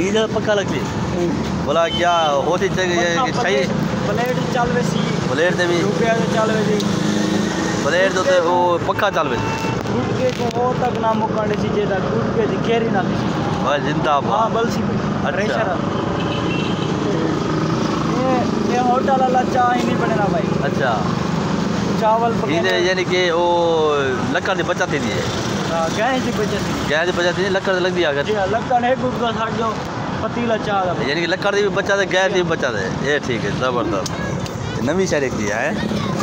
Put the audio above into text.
Diesel पक्का लगती बोला क्या होती चाहिए ब्लेड चल वैसी ब्लेड से भी रुपया से चल वैसी ब्लेड तो वो पक्का चल वैसे गुटके को वो तक ना मुकाने चीजें तक गुटके दी केरी ना बस जिंदा हाँ बलसी अच्छा ये होटल वाला चाय ही नहीं बनेना भाई अच्छा चावल यानी कि वो लकड़ की बचत थी गैस की बचत थी लकड़ लग दिया अगर लकड़ है गुटका साठ जो पतीला चाह यानी कि लकड़ की भी बचत है गैस की भी बचत है ये ठीक है ज़बरदस्त नवी शहर दिया है।